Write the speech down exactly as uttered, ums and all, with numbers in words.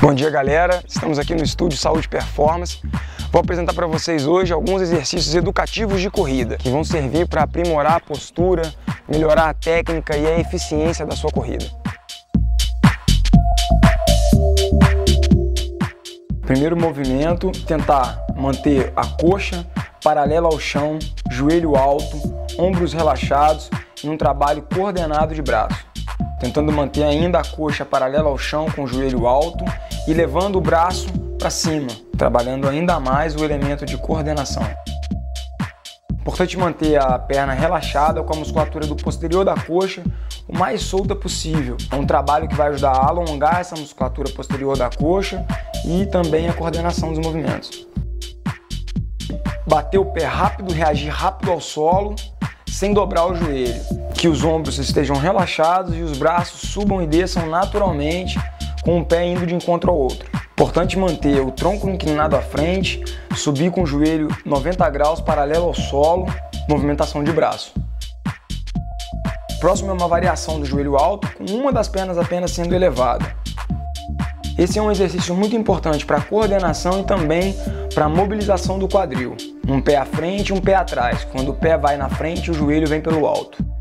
Bom dia, galera, estamos aqui no estúdio Saúde Performance. Vou apresentar para vocês hoje alguns exercícios educativos de corrida que vão servir para aprimorar a postura, melhorar a técnica e a eficiência da sua corrida. Primeiro movimento, tentar manter a coxa paralela ao chão, joelho alto, ombros relaxados e um trabalho coordenado de braço. Tentando manter ainda a coxa paralela ao chão com o joelho alto e levando o braço para cima, trabalhando ainda mais o elemento de coordenação. Importante manter a perna relaxada com a musculatura do posterior da coxa o mais solta possível. É um trabalho que vai ajudar a alongar essa musculatura posterior da coxa e também a coordenação dos movimentos. Bater o pé rápido, reagir rápido ao solo, sem dobrar o joelho. Que os ombros estejam relaxados e os braços subam e desçam naturalmente, com o pé indo de encontro ao outro. Importante manter o tronco inclinado à frente, subir com o joelho noventa graus paralelo ao solo, movimentação de braço. Próximo é uma variação do joelho alto, com uma das pernas apenas sendo elevada. Esse é um exercício muito importante para a coordenação e também para a mobilização do quadril. Um pé à frente e um pé atrás. Quando o pé vai na frente, o joelho vem pelo alto.